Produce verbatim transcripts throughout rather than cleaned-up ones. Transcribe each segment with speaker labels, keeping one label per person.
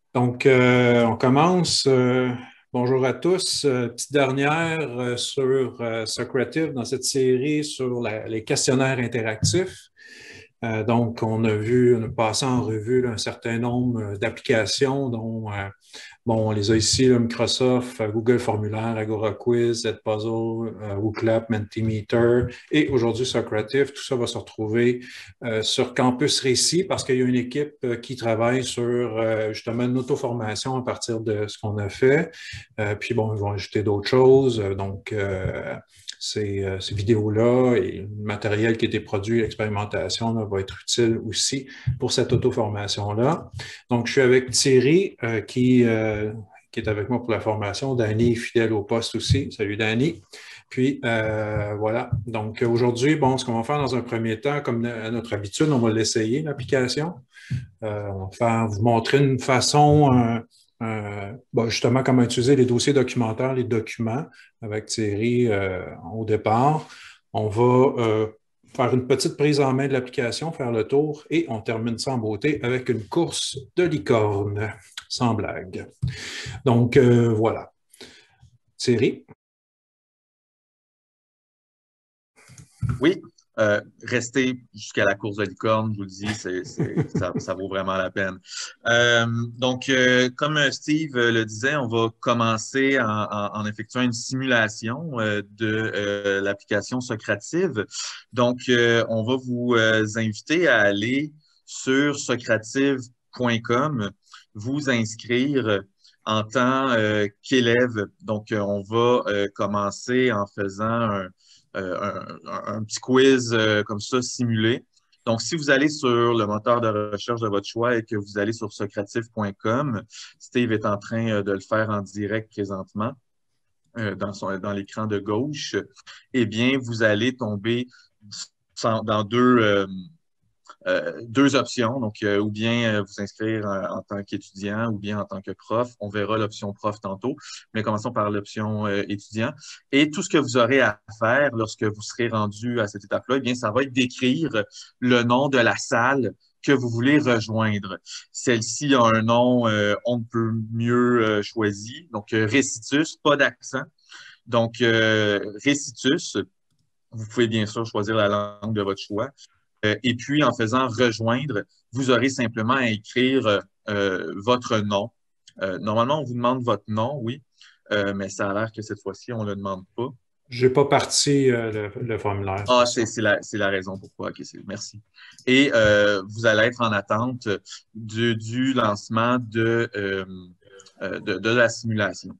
Speaker 1: Donc, euh, on commence. Euh, bonjour à tous. Euh, petite dernière euh, sur euh, Socrative dans cette série sur la- les questionnaires interactifs. Euh, donc, on a vu, on a passé en revue là, un certain nombre euh, d'applications, dont, euh, bon, on les a ici, là, Microsoft, euh, Google Formulaire, Agora Quiz, Edpuzzle, euh, WooClap, Mentimeter et aujourd'hui Socrative. Tout ça va se retrouver euh, sur Campus Récit parce qu'il y a une équipe euh, qui travaille sur euh, justement une auto-formation à partir de ce qu'on a fait. Euh, puis bon, ils vont ajouter d'autres choses. Donc, euh, ces, euh, ces vidéos-là et le matériel qui a été produit, l'expérimentation, là, va être utile aussi pour cette auto-formation-là. Donc, je suis avec Thierry euh, qui, euh, qui est avec moi pour la formation. Danny, fidèle au poste aussi. Salut Danny. Puis euh, voilà. Donc aujourd'hui, bon, ce qu'on va faire dans un premier temps, comme à notre habitude, on va l'essayer, l'application. Euh, on va faire, vous montrer une façon, euh, euh, bon, justement, comment utiliser les dossiers documentaires, les documents avec Thierry euh, au départ. On va euh, faire une petite prise en main de l'application, faire le tour et on termine ça en beauté avec une course de licorne, sans blague. Donc, euh, voilà. Thierry?
Speaker 2: Oui, euh, restez jusqu'à la course de licorne, je vous le dis, c'est, c'est, ça, ça vaut vraiment la peine. Euh, donc, euh, comme Steve le disait, on va commencer en, en- en effectuant une simulation euh, de euh, l'application Socrative. Donc, euh, on va vous euh, inviter à aller sur socrative point com, vous inscrire en tant euh, qu'élève. Donc, euh, on va euh, commencer en faisant un euh, un, un petit quiz euh, comme ça simulé. Donc, si vous allez sur le moteur de recherche de votre choix et que vous allez sur socrative point com, Steve est en train euh, de le faire en direct présentement euh, dans son, dans l'écran de gauche, eh bien, vous allez tomber dans deux, euh, euh, deux options. Donc, euh, ou bien euh, vous inscrire en, en tant qu'étudiant ou bien en tant que prof. On verra l'option prof tantôt, mais commençons par l'option euh, étudiant. Et tout ce que vous aurez à faire lorsque vous serez rendu à cette étape-là, eh bien, ça va être d'écrire le nom de la salle que vous voulez rejoindre. Celle-ci a un nom euh, on ne peut mieux euh, choisi. Donc, euh, Récitus, pas d'accent. Donc, euh, Récitus, vous pouvez bien sûr choisir la langue de votre choix. Euh, et puis, en faisant rejoindre, vous aurez simplement à écrire euh, votre nom. Euh, normalement, on vous demande votre nom, oui, euh, mais ça a l'air que cette fois-ci, on ne le demande pas.
Speaker 1: Je n'ai pas parti euh, le, le formulaire, c'est
Speaker 2: Ah,
Speaker 1: pour
Speaker 2: c'est
Speaker 1: ça.
Speaker 2: c'est la, c'est la raison pourquoi. OK, c'est- merci. Et euh, vous allez être en attente du, du lancement de, euh, euh, de, de la simulation.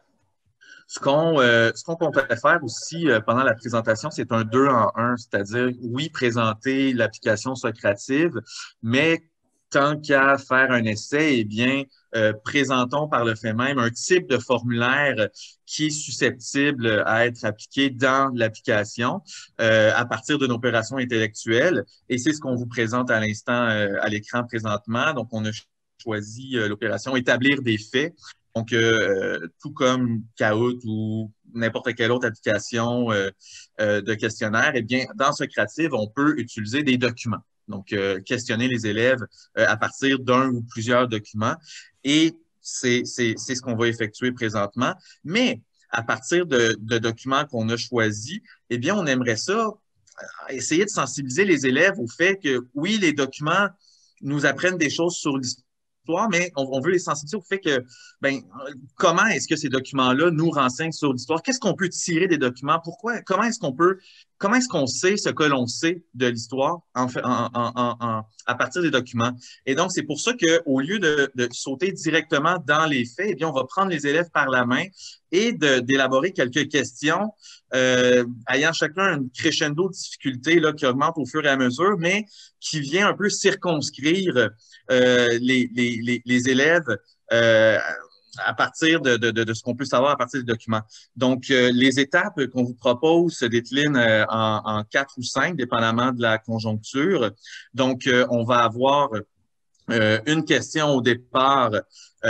Speaker 2: Ce qu'on euh, ce qu'on comptait faire aussi euh, pendant la présentation, c'est un deux en un, c'est-à-dire, oui, présenter l'application Socrative, mais tant qu'à faire un essai, eh bien, euh, présentons par le fait même un type de formulaire qui est susceptible à être appliqué dans l'application euh, à partir d'une opération intellectuelle. Et c'est ce qu'on vous présente à l'instant euh, à l'écran présentement. Donc, on a choisi euh, l'opération établir des faits. Donc, euh, tout comme Kahoot ou n'importe quelle autre application euh, euh, de questionnaire, eh bien, dans Socrative, on peut utiliser des documents. Donc, euh, questionner les élèves euh, à partir d'un ou plusieurs documents. Et c'est c'est- c'est ce qu'on va effectuer présentement. Mais à partir de, de documents qu'on a choisis, eh bien, on aimerait ça, essayer de sensibiliser les élèves au fait que, oui, les documents nous apprennent des choses sur l'histoire, mais on, on veut les sensibiliser au fait que, ben, comment est-ce que ces documents-là nous renseignent sur l'histoire? Qu'est-ce qu'on peut tirer des documents? Pourquoi? Comment est-ce qu'on peut, comment est-ce qu'on sait ce que l'on sait de l'histoire en, fait, en, en, en, à partir des documents? Et donc, c'est pour ça qu'au lieu de, de, sauter directement dans les faits, eh bien, on va prendre les élèves par la main et d'élaborer quelques questions euh, ayant chacun une crescendo de difficulté là, qui augmente au fur et à mesure, mais qui vient un peu circonscrire euh, les, les, les, les élèves euh, à partir de, de, de ce qu'on peut savoir à partir des documents. Donc, euh, les étapes qu'on vous propose se déclinent euh, en, en quatre ou cinq, dépendamment de la conjoncture. Donc, euh, on va avoir euh, une question au départ euh,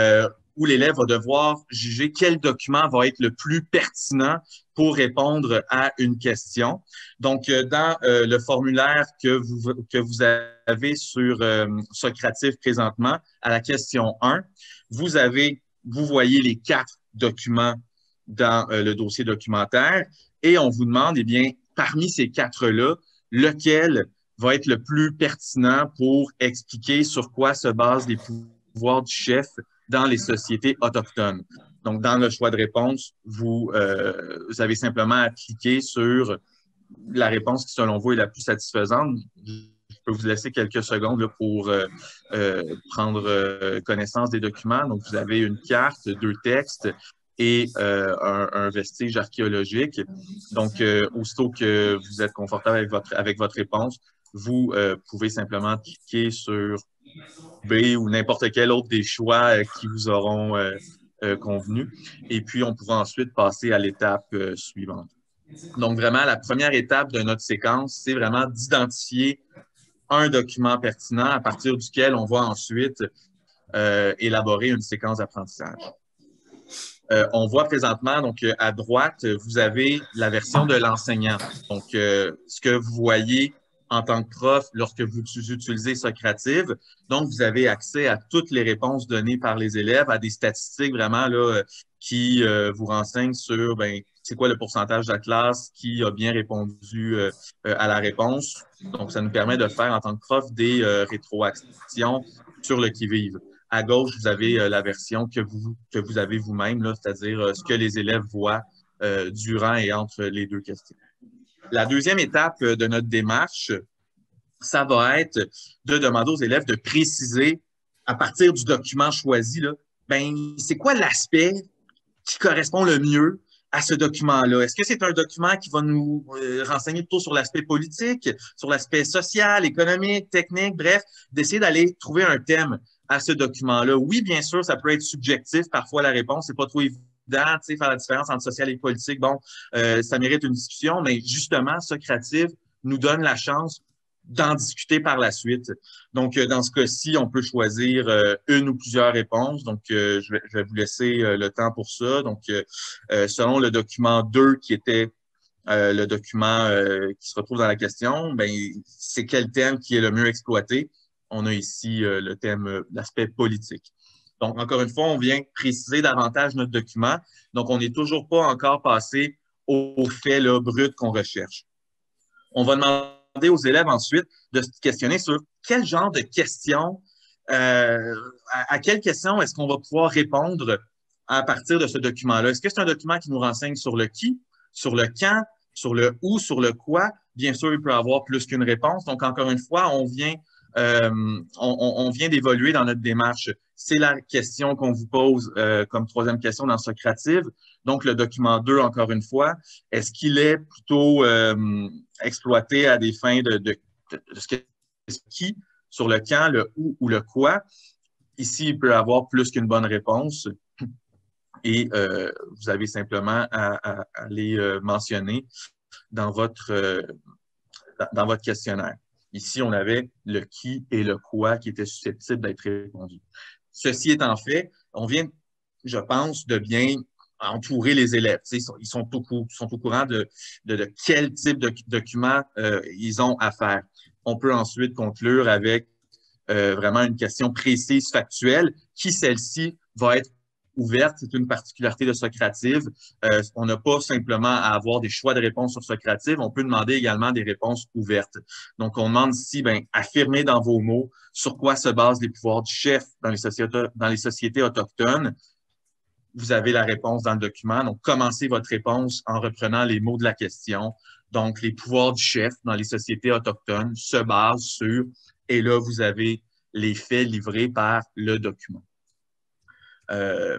Speaker 2: où l'élève va devoir juger quel document va être le plus pertinent pour répondre à une question. Donc, euh, dans euh, le formulaire que vous, que vous avez sur euh, Socrative présentement, à la question un, vous avez, vous voyez les quatre documents dans euh, le dossier documentaire et on vous demande, eh bien, parmi ces quatre-là, lequel va être le plus pertinent pour expliquer sur quoi se basent les pouvoirs du chef dans les sociétés autochtones. Donc, dans le choix de réponse, vous, euh, vous avez simplement à cliquer sur la réponse qui, selon vous, est la plus satisfaisante. Je peux vous laisser quelques secondes là, pour euh, euh, prendre euh, connaissance des documents. Donc, vous avez une carte, deux textes et euh, un, un vestige archéologique. Donc, euh, aussitôt que vous êtes confortable avec votre, avec votre réponse, vous euh, pouvez simplement cliquer sur B ou n'importe quel autre des choix euh, qui vous auront euh, euh, convenu. Et puis, on pourra ensuite passer à l'étape euh, suivante. Donc, vraiment, la première étape de notre séquence, c'est vraiment d'identifier un document pertinent à partir duquel on va ensuite euh, élaborer une séquence d'apprentissage. Euh, on voit présentement, donc à droite, vous avez la version de l'enseignant. Donc, euh, ce que vous voyez en tant que prof lorsque vous utilisez Socrative. Donc, vous avez accès à toutes les réponses données par les élèves, à des statistiques vraiment là, qui euh, vous renseignent sur ben, c'est quoi le pourcentage de la classe qui a bien répondu euh, à la réponse. Donc, ça nous permet de faire en tant que prof des euh, rétroactions sur le qui-vive. À gauche, vous avez euh, la version que vous, que vous avez vous-même, c'est-à-dire euh, ce que les élèves voient euh, durant et entre les deux questions. La deuxième étape de notre démarche, ça va être de demander aux élèves de préciser, à partir du document choisi, là, ben, c'est quoi l'aspect qui correspond le mieux à ce document-là? Est-ce que c'est un document qui va nous euh, renseigner plutôt sur l'aspect politique, sur l'aspect social, économique, technique, bref, d'essayer d'aller trouver un thème à ce document-là? Oui, bien sûr, ça peut être subjectif. Parfois, la réponse n'est pas trop évidente. Tu sais, faire la différence entre social et politique, bon, euh, ça mérite une discussion, mais justement, Socrative nous donne la chance d'en discuter par la suite. Donc, euh, dans ce cas-ci, on peut choisir euh, une ou plusieurs réponses. Donc, euh, je, vais, je vais vous laisser euh, le temps pour ça. Donc, euh, euh, selon le document deux, qui était euh, le document euh, qui se retrouve dans la question, ben, c'est quel thème qui est le mieux exploité? On a ici euh, le thème, euh, l'aspect politique. Donc, encore une fois, on vient préciser davantage notre document. Donc, on n'est toujours pas encore passé au fait là, brut qu'on recherche. On va demander aux élèves ensuite de se questionner sur quel genre de questions, euh, à, à quelles questions est-ce qu'on va pouvoir répondre à partir de ce document-là. Est-ce que c'est un document qui nous renseigne sur le qui, sur le quand, sur le où, sur le quoi? Bien sûr, il peut y avoir plus qu'une réponse. Donc, encore une fois, on vient Euh, on, on vient d'évoluer dans notre démarche. C'est la question qu'on vous pose euh, comme troisième question dans Socrative. Donc, le document deux, encore une fois, est-ce qu'il est plutôt euh, exploité à des fins de, de, de, de ce qui, sur le quand, le où ou le quoi? Ici, il peut y avoir plus qu'une bonne réponse et euh, vous avez simplement à, à, à les euh, mentionner dans votre, euh, dans votre questionnaire. Ici, on avait le qui et le quoi qui étaient susceptibles d'être répondus. Ceci étant fait, on vient, je pense, de bien entourer les élèves. Ils sont, ils sont, au, ils sont au courant de, de, de quel type de document euh, ils ont à faire. On peut ensuite conclure avec euh, vraiment une question précise, factuelle, qui celle-ci va être ouverte. C'est une particularité de Socrative. Euh, on n'a pas simplement à avoir des choix de réponses sur Socrative, on peut demander également des réponses ouvertes. Donc, on demande ici, ben, affirmez dans vos mots sur quoi se basent les pouvoirs du chef dans les sociétés, dans les sociétés autochtones. Vous avez la réponse dans le document. Donc, commencez votre réponse en reprenant les mots de la question. Donc, les pouvoirs du chef dans les sociétés autochtones se basent sur, et là, vous avez les faits livrés par le document. Euh,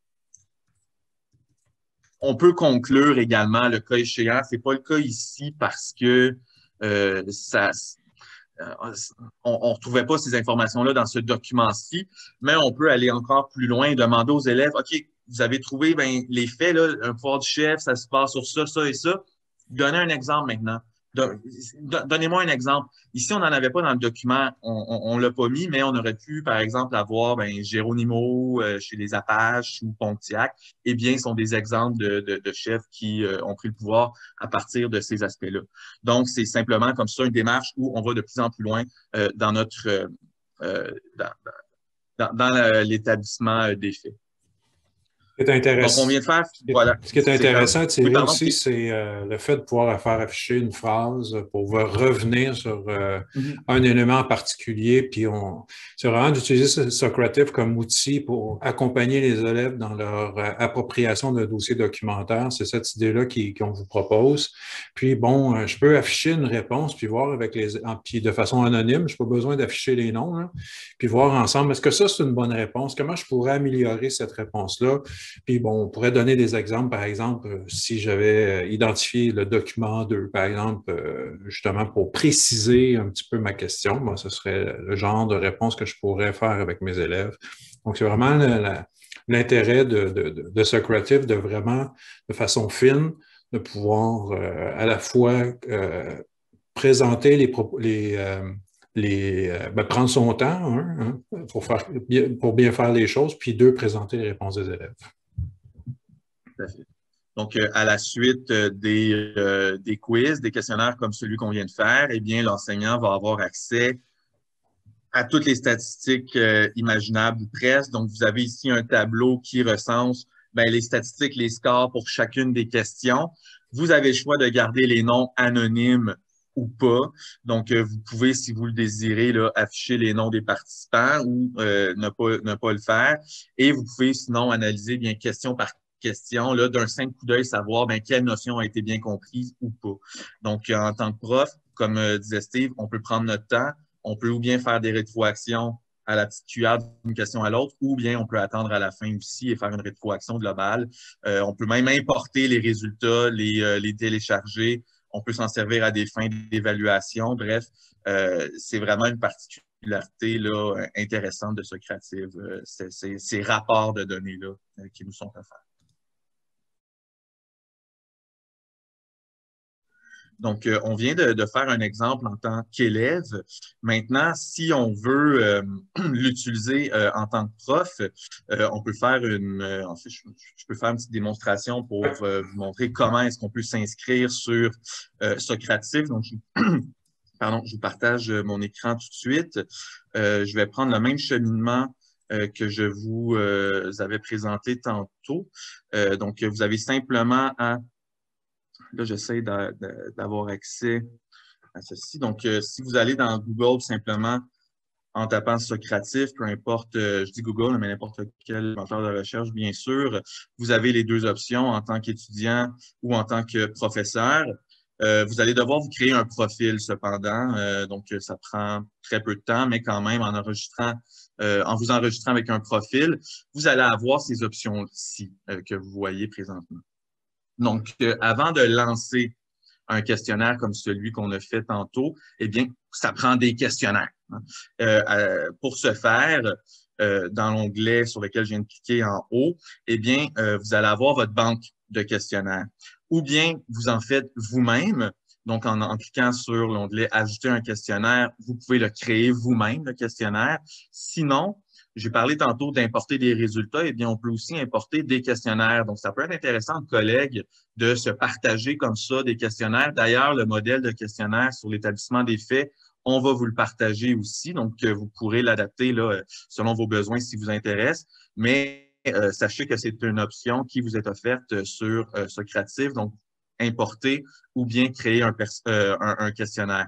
Speaker 2: on peut conclure également le cas échéant. Ce n'est pas le cas ici parce que euh, ça, euh, on ne retrouvait pas ces informations-là dans ce document-ci, mais on peut aller encore plus loin et demander aux élèves, OK, vous avez trouvé ben, les faits, là, un pouvoir du chef, ça se passe sur ça, ça et ça. Donnez un exemple maintenant. Donnez-moi un exemple. Ici, on n'en avait pas dans le document, on ne l'a pas mis, mais on aurait pu, par exemple, avoir ben, Geronimo euh, chez les Apaches ou Pontiac. Eh bien, ce sont des exemples de, de, de chefs qui euh, ont pris le pouvoir à partir de ces aspects-là. Donc, c'est simplement comme ça une démarche où on va de plus en plus loin euh, dans notre euh, euh, dans, dans, dans l'établissement des faits.
Speaker 1: Ce qui est
Speaker 2: Donc, on
Speaker 1: intéressant,
Speaker 2: vient de faire, voilà.
Speaker 1: ce qui est intéressant à tirer
Speaker 2: oui, pardon,
Speaker 1: aussi, c'est euh, le fait de pouvoir faire afficher une phrase pour revenir sur euh, mm-hmm. un élément en particulier. Puis on, c'est vraiment d'utiliser Socrative comme outil pour accompagner les élèves dans leur euh, appropriation d'un dossier documentaire. C'est cette idée-là qui, qu'on vous propose. Puis bon, euh, je peux afficher une réponse puis voir avec les, en, puis de façon anonyme. Je n'ai pas besoin d'afficher les noms. Là, puis voir ensemble, est-ce que ça c'est une bonne réponse? Comment je pourrais améliorer cette réponse-là? Puis bon, on pourrait donner des exemples, par exemple, si j'avais identifié le document deux, par exemple, justement pour préciser un petit peu ma question, moi, ce serait le genre de réponse que je pourrais faire avec mes élèves. Donc, c'est vraiment l'intérêt de, de, de, de Socrative de vraiment, de façon fine, de pouvoir euh, à la fois euh, présenter les, les, euh, les euh, ben, prendre son temps hein, hein, pour, faire, pour bien faire les choses, puis deux, présenter les réponses des élèves.
Speaker 2: Donc, euh, à la suite euh, des, euh, des quiz, des questionnaires comme celui qu'on vient de faire, eh bien, l'enseignant va avoir accès à toutes les statistiques euh, imaginables ou presque. Donc, vous avez ici un tableau qui recense ben, les statistiques, les scores pour chacune des questions. Vous avez le choix de garder les noms anonymes ou pas. Donc, euh, vous pouvez, si vous le désirez, là, afficher les noms des participants ou euh, ne pas, ne pas le faire. Et vous pouvez sinon analyser bien question par question, là, d'un simple coup d'œil, savoir ben, quelle notion a été bien comprise ou pas. Donc, en tant que prof, comme euh, disait Steve, on peut prendre notre temps, on peut ou bien faire des rétroactions à la petite cuillère d'une question à l'autre, ou bien on peut attendre à la fin aussi et faire une rétroaction globale. Euh, on peut même importer les résultats, les, euh, les télécharger. On peut s'en servir à des fins d'évaluation. Bref, euh, c'est vraiment une particularité là, intéressante de Socrative, euh, ces rapports de données-là euh, qui nous sont offerts. Donc, euh, on vient de, de faire un exemple en tant qu'élève. Maintenant, si on veut euh, l'utiliser euh, en tant que prof, euh, on peut faire une, euh, en fait, je, je peux faire une petite démonstration pour euh, vous montrer comment est-ce qu'on peut s'inscrire sur euh, Socrative. Donc, je, pardon, je vous partage mon écran tout de suite. Euh, je vais prendre le même cheminement euh, que je vous euh, avais présenté tantôt. Euh, donc, vous avez simplement à Là, j'essaie d'avoir accès à ceci. Donc, euh, si vous allez dans Google simplement en tapant Socrative, peu importe, euh, je dis Google, mais n'importe quel moteur de recherche, bien sûr, vous avez les deux options en tant qu'étudiant ou en tant que professeur. Euh, vous allez devoir vous créer un profil cependant, euh, donc ça prend très peu de temps, mais quand même en enregistrant, euh, en vous enregistrant avec un profil, vous allez avoir ces options-ci euh, que vous voyez présentement. Donc, euh, avant de lancer un questionnaire comme celui qu'on a fait tantôt, eh bien, ça prend des questionnaires. Hein. Euh, euh, pour ce faire, euh, dans l'onglet sur lequel je viens de cliquer en haut, eh bien, euh, vous allez avoir votre banque de questionnaires. Ou bien, vous en faites vous-même. Donc, en, en cliquant sur l'onglet « Ajouter un questionnaire », vous pouvez le créer vous-même, le questionnaire. Sinon, j'ai parlé tantôt d'importer des résultats, eh bien, on peut aussi importer des questionnaires. Donc, ça peut être intéressant de collègues de se partager comme ça des questionnaires. D'ailleurs, le modèle de questionnaire sur l'établissement des faits, on va vous le partager aussi. Donc, vous pourrez l'adapter là, selon vos besoins si vous intéresse. Mais euh, sachez que c'est une option qui vous est offerte sur euh, Socrative. Donc, importer ou bien créer un, euh, un, un questionnaire.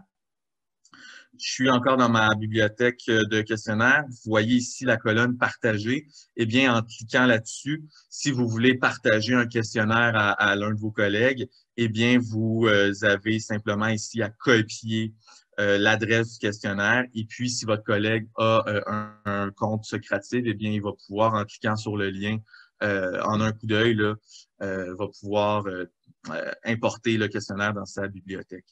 Speaker 2: Je suis encore dans ma bibliothèque de questionnaires. Vous voyez ici la colonne « Partager ». Eh bien, en cliquant là-dessus, si vous voulez partager un questionnaire à, à l'un de vos collègues, eh bien, vous euh, avez simplement ici à copier euh, l'adresse du questionnaire. Et puis, si votre collègue a euh, un, un compte Socrative, eh bien, il va pouvoir, en cliquant sur le lien, euh, en un coup d'œil, là, euh, va pouvoir euh, euh, importer le questionnaire dans sa bibliothèque.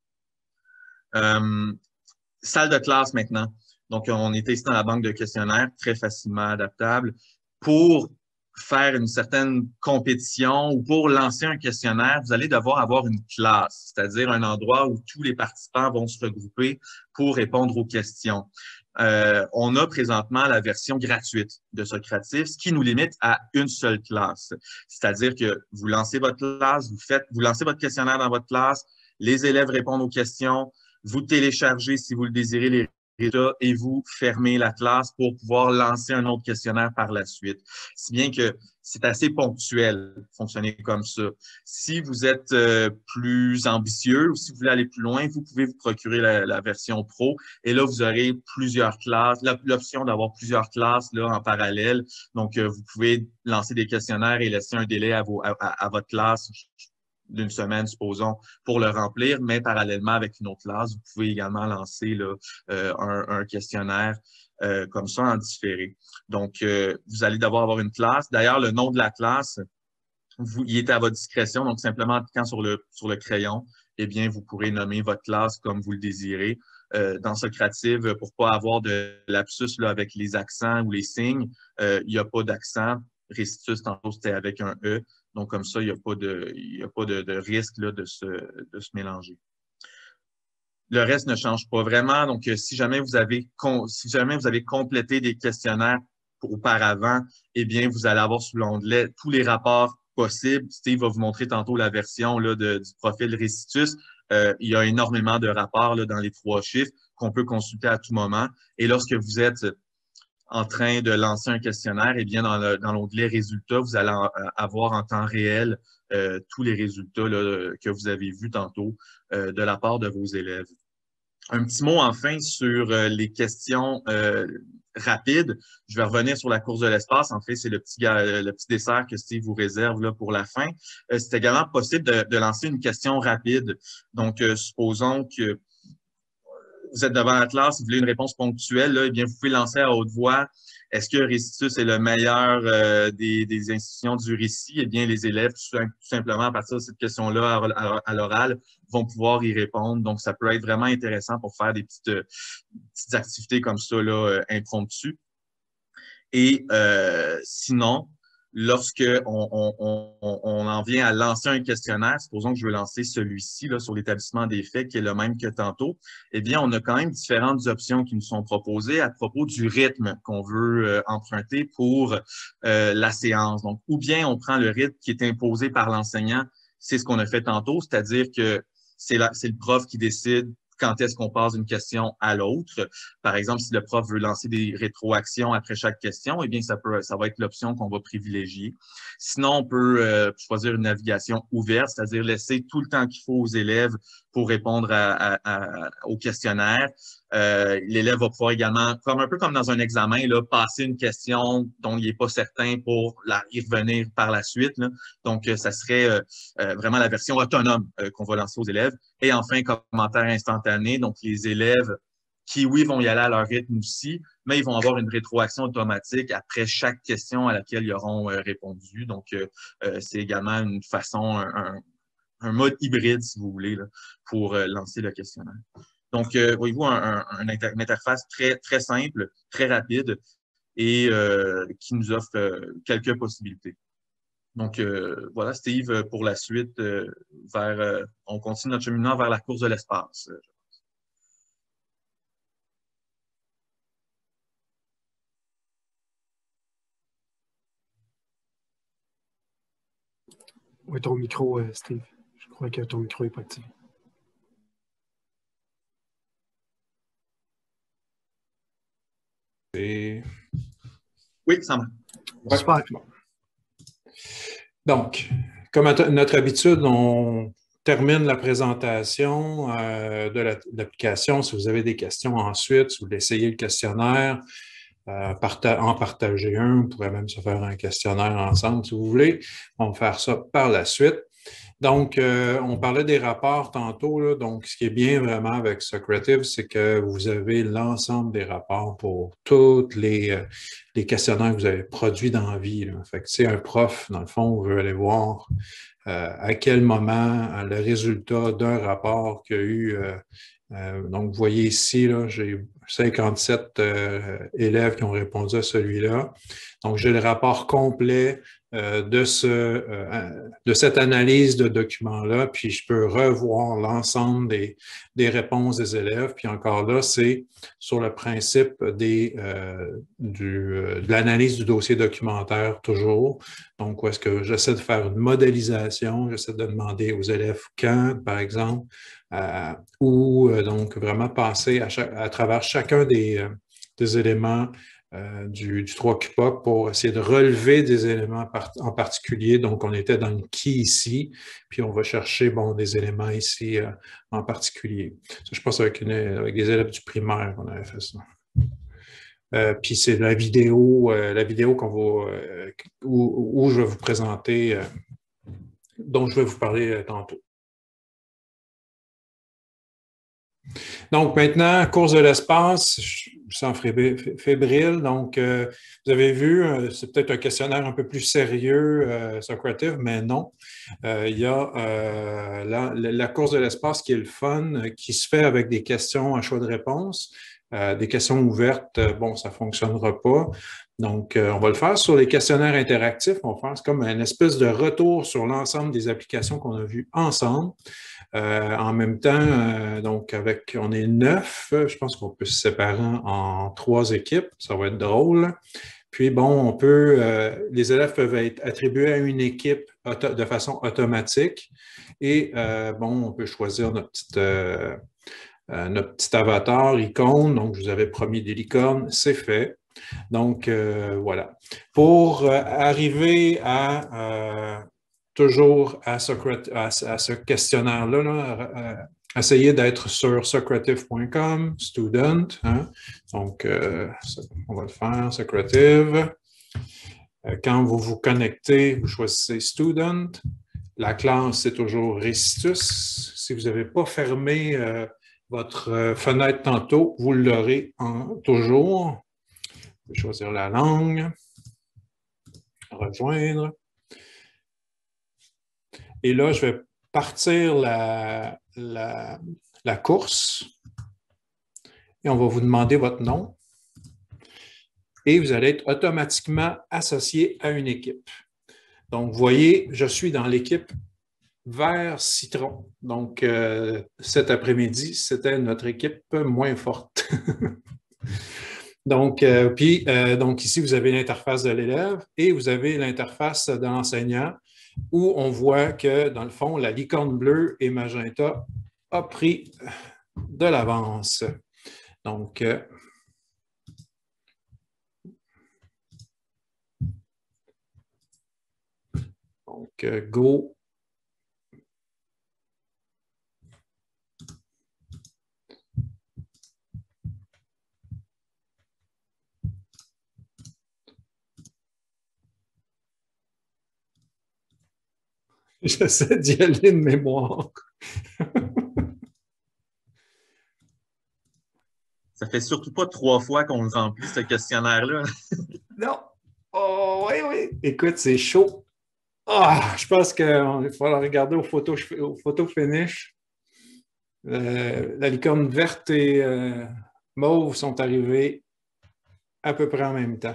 Speaker 2: Euh, Salle de classe maintenant. Donc, on était ici dans la banque de questionnaires, très facilement adaptable. Pour faire une certaine compétition ou pour lancer un questionnaire, vous allez devoir avoir une classe, c'est-à-dire un endroit où tous les participants vont se regrouper pour répondre aux questions. Euh, on a présentement la version gratuite de Socrative, ce qui nous limite à une seule classe. C'est-à-dire que vous lancez votre classe, vous faites, vous lancez votre questionnaire dans votre classe, les élèves répondent aux questions, vous téléchargez, si vous le désirez, les résultats et vous fermez la classe pour pouvoir lancer un autre questionnaire par la suite. Si bien que c'est assez ponctuel, fonctionner comme ça. Si vous êtes euh, plus ambitieux ou si vous voulez aller plus loin, vous pouvez vous procurer la, la version pro et là, vous aurez plusieurs classes, l'option d'avoir plusieurs classes là, en parallèle. Donc, euh, vous pouvez lancer des questionnaires et laisser un délai à, vos, à, à votre classe d'une semaine, supposons, pour le remplir, mais parallèlement avec une autre classe, vous pouvez également lancer là, euh, un, un questionnaire euh, comme ça en différé. Donc, euh, vous allez devoir avoir une classe. D'ailleurs, le nom de la classe, vous, il est à votre discrétion. Donc, simplement en cliquant sur le, sur le crayon, eh bien, vous pourrez nommer votre classe comme vous le désirez. Euh, dans Socrative, pour pas avoir de lapsus là, avec les accents ou les signes, euh, il n'y a pas d'accent. Restitutus, tantôt, c'était avec un E. Donc, comme ça, il n'y a pas de, il y a pas de, de risque là, de, se, de se mélanger. Le reste ne change pas vraiment. Donc, si jamais vous avez, si jamais vous avez complété des questionnaires auparavant, eh bien, vous allez avoir sous l'onglet tous les rapports possibles. Steve va vous montrer tantôt la version là, de, du profil Restitutus. Euh, il y a énormément de rapports là, dans les trois chiffres qu'on peut consulter à tout moment. Et lorsque vous êtes en train de lancer un questionnaire, eh bien, dans, le, dans l'onglet résultats, vous allez en, avoir en temps réel euh, tous les résultats là, que vous avez vus tantôt euh, de la part de vos élèves. Un petit mot enfin sur euh, les questions euh, rapides. Je vais revenir sur la course de l'espace. En fait, c'est le petit, le petit dessert que Steve vous réserve là, pour la fin. Euh, c'est également possible de, de lancer une question rapide. Donc, euh, supposons que vous êtes devant la classe, vous voulez une réponse ponctuelle, là, eh bien, vous pouvez lancer à haute voix. Est-ce que Restitutus est le meilleur euh, des, des institutions du récit? Eh bien, les élèves, tout, tout simplement, à partir de cette question-là, à, à, à l'oral, vont pouvoir y répondre. Donc, ça peut être vraiment intéressant pour faire des petites, euh, petites activités comme ça, là, euh, impromptues. Et euh, sinon, lorsque on, on, on, on en vient à lancer un questionnaire, supposons que je veux lancer celui-ci là, sur l'établissement des faits, qui est le même que tantôt, eh bien, on a quand même différentes options qui nous sont proposées à propos du rythme qu'on veut euh, emprunter pour euh, la séance. Donc, ou bien on prend le rythme qui est imposé par l'enseignant, c'est ce qu'on a fait tantôt, c'est-à-dire que c'est le prof qui décide quand est-ce qu'on passe d'une question à l'autre. Par exemple, si le prof veut lancer des rétroactions après chaque question, eh bien, ça peut, ça va être l'option qu'on va privilégier. Sinon, on peut euh, choisir une navigation ouverte, c'est-à-dire laisser tout le temps qu'il faut aux élèves pour répondre à, à, à, au questionnaire. Euh, l'élève va pouvoir également, comme un peu comme dans un examen, là, passer une question dont il n'est pas certain pour la, y revenir par la suite. Là. Donc, euh, ça serait euh, euh, vraiment la version autonome euh, qu'on va lancer aux élèves. Et enfin, commentaire instantané. Donc, les élèves qui, oui, vont y aller à leur rythme aussi, mais ils vont avoir une rétroaction automatique après chaque question à laquelle ils auront euh, répondu. Donc, euh, euh, c'est également une façon, un, un, un mode hybride, si vous voulez, là, pour euh, lancer le questionnaire. Donc, euh, voyez-vous, un, un, un inter une interface très, très simple, très rapide et euh, qui nous offre euh, quelques possibilités. Donc, euh, voilà, Steve, pour la suite, euh, vers, euh, on continue notre cheminement vers la course de l'espace.
Speaker 3: Oui, ton micro, euh, Steve. Je crois que ton micro n'est pas activé.
Speaker 1: Et...
Speaker 2: Oui, ça marche.
Speaker 1: Ouais. Super. Donc, comme à notre habitude, on termine la présentation euh, de l'application. Si vous avez des questions ensuite, si vous voulez essayer le questionnaire, euh, parta en partager un, on pourrait même se faire un questionnaire ensemble si vous voulez. On va faire ça par la suite. Donc, euh, on parlait des rapports tantôt, là. Donc, ce qui est bien vraiment avec Socrative, c'est que vous avez l'ensemble des rapports pour tous les, euh, les questionnaires que vous avez produits dans la vie, là. Fait que si un prof, dans le fond, veut aller voir euh, à quel moment euh, le résultat d'un rapport qu'il y a eu euh, Euh, donc, vous voyez ici, j'ai cinquante-sept euh, élèves qui ont répondu à celui-là. Donc, j'ai le rapport complet euh, de, ce, euh, de cette analyse de documents-là, puis je peux revoir l'ensemble des, des réponses des élèves. Puis encore là, c'est sur le principe des, euh, du, de l'analyse du dossier documentaire toujours. Donc, où est-ce que j'essaie de faire une modélisation, j'essaie de demander aux élèves quand, par exemple, Euh, ou euh, donc vraiment passer à, chaque, à travers chacun des, euh, des éléments euh, du, du trois Q P O C pour essayer de relever des éléments par, en particulier. Donc, on était dans le qui ici, puis on va chercher bon, des éléments ici euh, en particulier. Ça, je pense avec, une, avec des élèves du primaire qu'on avait fait ça. Euh, puis c'est la vidéo, euh, la vidéo qu'on va, euh, où, où je vais vous présenter, euh, dont je vais vous parler euh, tantôt. Donc, maintenant, course de l'espace, je sens fébrile. Donc, euh, vous avez vu, euh, c'est peut-être un questionnaire un peu plus sérieux, euh, Socrative, mais non. Euh, il y a euh, la, la course de l'espace qui est le fun, euh, qui se fait avec des questions à choix de réponse. Euh, des questions ouvertes, euh, bon, ça ne fonctionnera pas. Donc, euh, on va le faire sur les questionnaires interactifs. On va faire comme une espèce de retour sur l'ensemble des applications qu'on a vues ensemble. Euh, en même temps, euh, donc avec, on est neuf, je pense qu'on peut se séparer en trois équipes, ça va être drôle. Puis bon, on peut, euh, les élèves peuvent être attribués à une équipe de façon automatique et euh, bon, on peut choisir notre petite, euh, euh, notre petit avatar, icône. Donc, je vous avais promis des licornes, c'est fait. Donc, euh, voilà. Pour euh, arriver à... Euh, toujours à, Socrate, à, à ce questionnaire-là, là, euh, essayez d'être sur socrative point com, student. Hein? Donc, euh, on va le faire, Socrative. Euh, quand vous vous connectez, vous choisissez student. La classe, c'est toujours Recitus. Si vous n'avez pas fermé euh, votre euh, fenêtre tantôt, vous l'aurez toujours. Vous pouvez choisir la langue, rejoindre. Et là, je vais partir la, la, la course et on va vous demander votre nom. Et vous allez être automatiquement associé à une équipe. Donc, vous voyez, je suis dans l'équipe vert citron. Donc, euh, cet après-midi, c'était notre équipe moins forte. Donc, euh, puis, euh, donc ici, vous avez l'interface de l'élève et vous avez l'interface de l'enseignant où on voit que, dans le fond, la licorne bleue et magenta a pris de l'avance. Donc, euh, donc euh, go. J'essaie d'y aller de mémoire.
Speaker 2: Ça fait surtout pas trois fois qu'on remplit ce questionnaire-là.
Speaker 1: Non. Oh, oui, oui. Écoute, c'est chaud. Ah, je pense qu'il va falloir regarder aux photos, aux photos finish. Euh, la licorne verte et euh, mauve sont arrivées à peu près en même temps.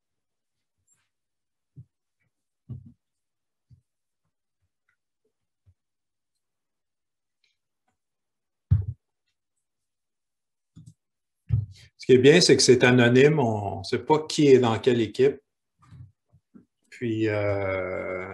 Speaker 1: Ce qui est bien, c'est que c'est anonyme, on ne sait pas qui est dans quelle équipe. Puis, euh,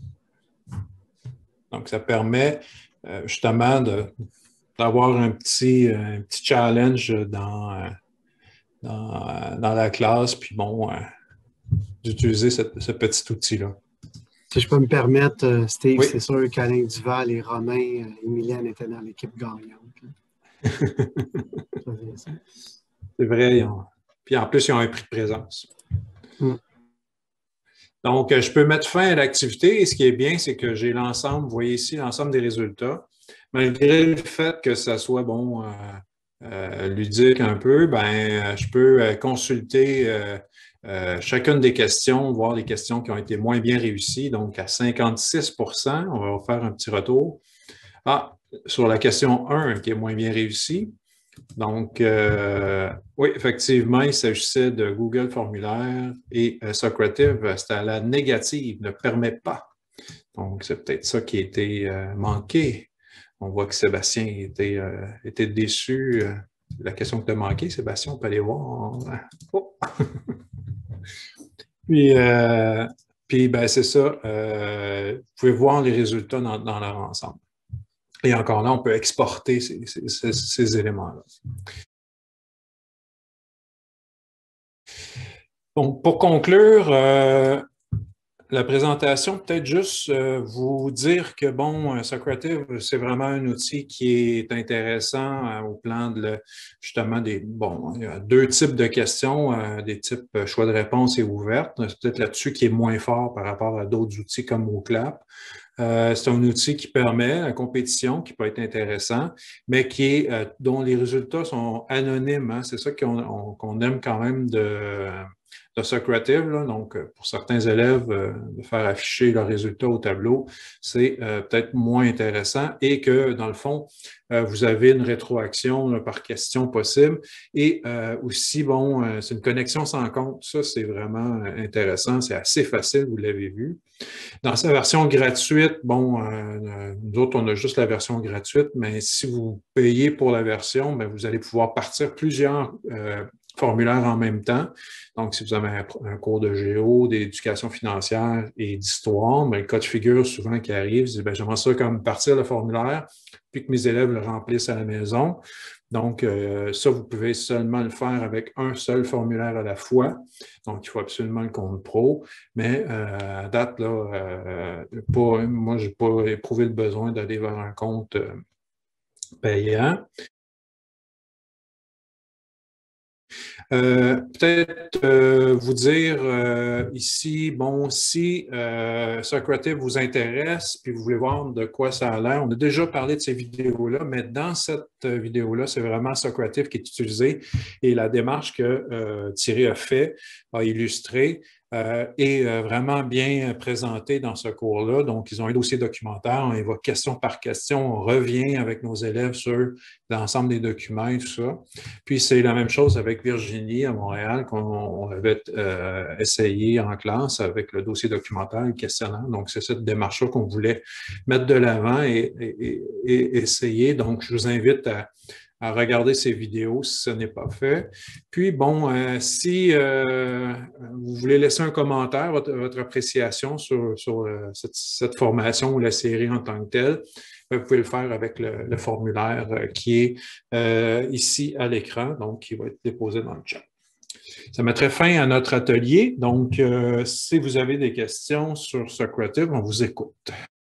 Speaker 1: donc, ça permet euh, justement d'avoir un petit, un petit challenge dans, dans, dans la classe, puis bon, euh, d'utiliser ce, ce petit outil-là.
Speaker 3: Si je peux me permettre, euh, Steve,
Speaker 1: oui.
Speaker 3: C'est sûr qu'Alain Duval et Romain et euh, Emilienne étaient dans l'équipe gagnante.
Speaker 1: C'est vrai. Ont... Puis en plus, ils ont un prix de présence. Mm. Donc, je peux mettre fin à l'activité et ce qui est bien, c'est que j'ai l'ensemble, vous voyez ici, l'ensemble des résultats. Malgré le fait que ça soit, bon, euh, euh, ludique un peu, ben, je peux euh, consulter euh, euh, chacune des questions, voir les questions qui ont été moins bien réussies. Donc, à cinquante-six pour cent, on va faire un petit retour. Ah, sur la question un, qui est moins bien réussie. Donc, euh, oui, effectivement, il s'agissait de Google Formulaire et euh, Socrative, c'était à la négative, ne permet pas. Donc, c'est peut-être ça qui a été euh, manqué. On voit que Sébastien était, euh, était déçu. La question que tu as manquée, Sébastien, on peut aller voir. Oh. Puis, euh, puis ben, c'est ça. Euh, vous pouvez voir les résultats dans, dans leur ensemble. Et encore là, on peut exporter ces, ces, ces éléments-là. Donc, pour conclure, euh, la présentation, peut-être juste euh, vous dire que, bon, Socrative, c'est vraiment un outil qui est intéressant euh, au plan de, le, justement, des, bon, il y a deux types de questions, euh, des types euh, choix de réponse et ouvertes. C'est peut-être là-dessus qui est moins fort par rapport à d'autres outils comme MoClap. Euh, c'est un outil qui permet la compétition, qui peut être intéressant, mais qui est, euh, dont les résultats sont anonymes. Hein. C'est ça qu'on qu'on aime quand même de, de Socrative. Là. Donc, pour certains élèves, euh, de faire afficher leurs résultats au tableau, c'est euh, peut-être moins intéressant et que, dans le fond, euh, vous avez une rétroaction là, par question possible. Et euh, aussi, bon, euh, c'est une connexion sans compte. Ça, c'est vraiment intéressant. C'est assez facile, vous l'avez vu. Dans sa version gratuite, bon, euh, nous autres, on a juste la version gratuite, mais si vous payez pour la version, bien, vous allez pouvoir partir plusieurs euh, formulaires en même temps. Donc, si vous avez un, un cours de géo, d'éducation financière et d'histoire, bien, le cas de figure souvent qui arrive, c'est bien, j'aimerais ça comme partir le formulaire, puis que mes élèves le remplissent à la maison. Donc, euh, ça, vous pouvez seulement le faire avec un seul formulaire à la fois. Donc, il faut absolument le compte pro. Mais euh, à date, là, euh, pas, moi, je n'ai pas éprouvé le besoin d'aller vers un compte euh, payant. Euh, peut-être euh, vous dire euh, ici, bon, si euh, Socrative vous intéresse, puis vous voulez voir de quoi ça a l'air, on a déjà parlé de ces vidéos-là, mais dans cette vidéo-là, c'est vraiment Socrative qui est utilisé et la démarche que euh, Thierry a fait, a illustré, euh, est euh, vraiment bien présentée dans ce cours-là. Donc, ils ont un dossier documentaire, on y va question par question, on revient avec nos élèves sur l'ensemble des documents et tout ça. Puis, c'est la même chose avec Virginie à Montréal, qu'on avait euh, essayé en classe avec le dossier documentaire, le questionnaire. Donc, c'est cette démarche-là qu'on voulait mettre de l'avant et, et, et essayer. Donc, je vous invite à, à regarder ces vidéos si ce n'est pas fait. Puis, bon, euh, si euh, vous voulez laisser un commentaire, votre, votre appréciation sur, sur euh, cette, cette formation ou la série en tant que telle, vous pouvez le faire avec le, le formulaire qui est euh, ici à l'écran, donc qui va être déposé dans le chat. Ça mettrait fin à notre atelier. Donc, euh, si vous avez des questions sur Socrative, on vous écoute.